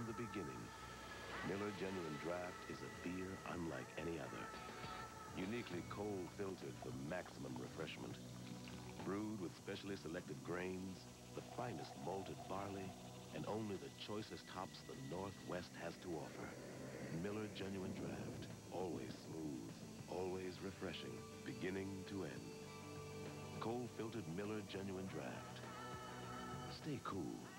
From the beginning, Miller Genuine Draft is a beer unlike any other. Uniquely cold filtered for maximum refreshment. Brewed with specially selected grains, the finest malted barley, and only the choicest hops the Northwest has to offer. Miller Genuine Draft. Always smooth, always refreshing, beginning to end. Cold filtered Miller Genuine Draft. Stay cool.